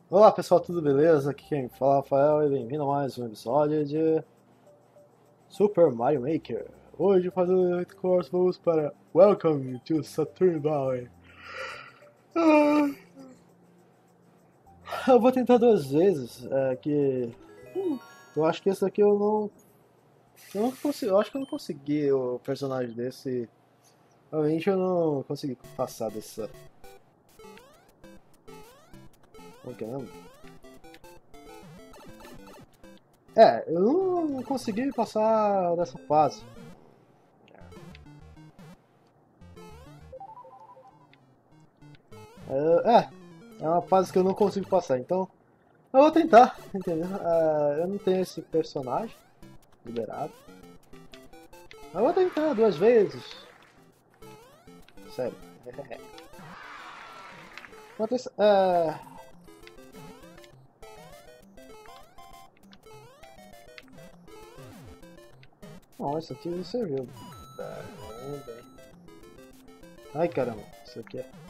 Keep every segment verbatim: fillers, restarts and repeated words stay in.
Olá pessoal, tudo beleza? Aqui quem fala é o Rafael e bem-vindo a mais um episódio de Super Mario Maker. Hoje, fazendo oito course, vamos para Welcome to Saturn Valley. Ah, eu vou tentar duas vezes, é, que hum, eu acho que esse daqui eu não, eu não consigo, eu acho que eu não consegui o personagem desse. Realmente eu não consegui passar dessa. Como que é o nome? É, eu não consegui passar dessa fase. É, é, é uma fase que eu não consigo passar, então eu vou tentar, entendeu? Ah, eu não tenho esse personagem liberado. Eu vou tentar duas vezes. Sério. Acontece. Ah, bom, isso aqui não serviu. Ah, bem, bem. Ai caramba, isso aqui é.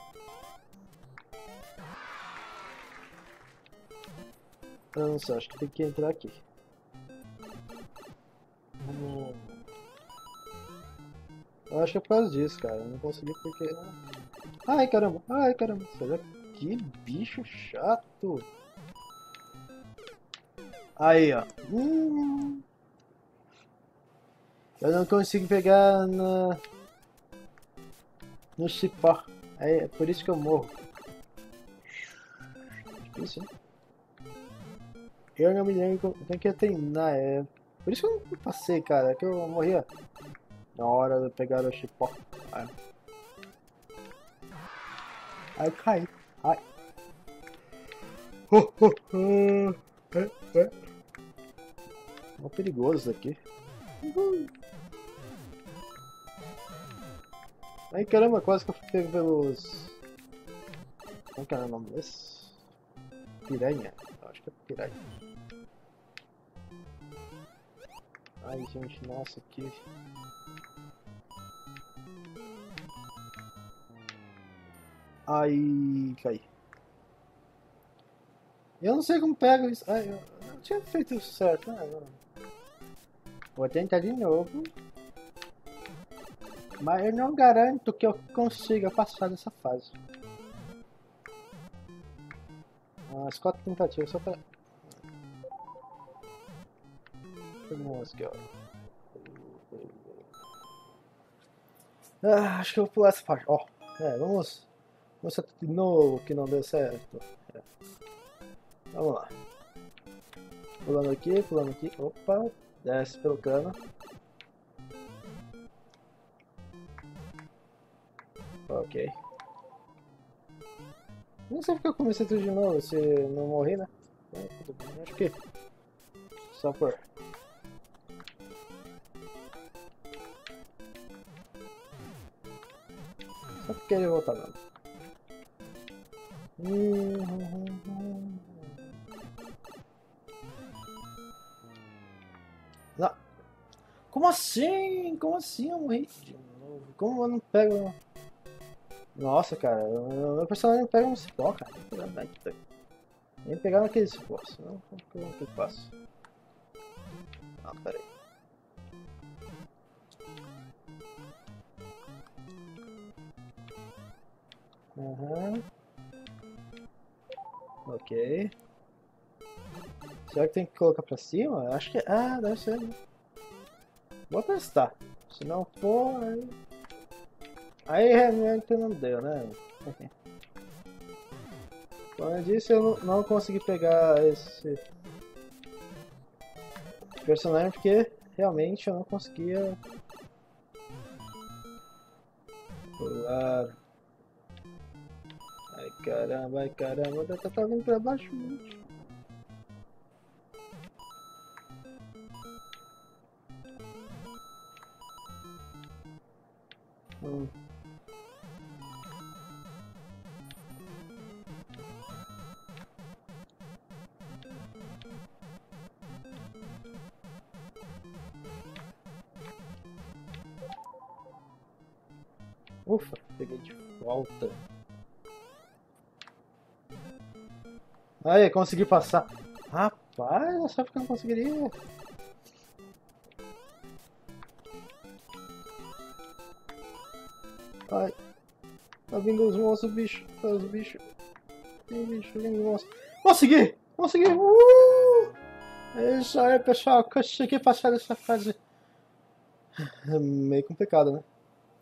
Eu não sei, acho que tem que entrar aqui. Hum, eu acho que é por causa disso, cara. Eu não consegui porque. Ai caramba, ai caramba. Será que bicho chato? Aí, ó. Hum, eu não consigo pegar na, no cipó. É por isso que eu morro. Difícil, hein? Eu não me lembro como que ia treinar. É... Por isso que eu não passei, cara. Que eu morria na hora de pegar o cipó. Aí aí eu caí. Ai. Oh, oh, oh. É, é. É perigoso isso aqui. Uhul. Ai caramba, quase que eu fui pego pelos. Como que era o nome desse? Piranha. Acho que é piranha. Ai gente, nossa, que. Ai, caí. Eu não sei como pega isso. Ai, eu não tinha feito isso certo, né? Vou tentar de novo. Mas eu não garanto que eu consiga passar dessa fase. As quatro tentativas só pra. Vamos aqui, ó. Ah, acho que eu vou pular essa parte. Ó, é, vamos. Vamos tentar de novo que não deu certo. É. Vamos lá. Pulando aqui, pulando aqui. Opa, desce pelo cano. Ok. Não sei porque eu comecei tudo de novo, se não morri, né? Então, tudo bem. Acho que só por. Só porque ele voltar mesmo. Não. Como assim? Como assim eu morri de novo? Como eu não pego. Nossa, cara, o meu personagem não pega um cipó, cara. Nem pegar naquele cipó, senão como que eu faço? Ah, pera aí. Aham. Ok. Será que tem que colocar pra cima? Acho que. Ah, deve ser, né? Vou testar. Se não for, aí. Aí realmente não deu, né? Como eu disse, eu não, não consegui pegar esse personagem porque realmente eu não conseguia pular. Ai caramba, ai caramba, tá, tá vindo pra baixo muito. Hum. Ufa, peguei de volta. Aí, consegui passar. Rapaz, eu sabia que eu não conseguiria. Ai, tá vindo os monstros, bicho. Tá os bichos. Tem bicho, tem monstro. Consegui! Consegui! Uh! É isso aí, pessoal. Consegui passar dessa fase. É meio complicado, né?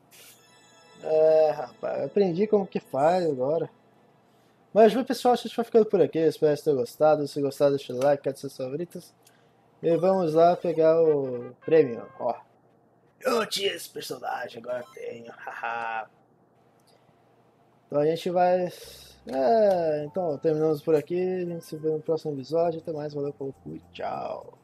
É, rapaz, aprendi como que faz agora. Mas, bem, pessoal, a gente vai ficando por aqui. Espero que tenham gostado. Se gostar, deixa o like, cadê seus favoritos. E vamos lá pegar o prêmio. Ó, eu tinha esse personagem, agora tenho. Haha. Então a gente vai. É, então terminamos por aqui. A gente se vê no próximo episódio. Até mais, valeu, falou, fui, tchau.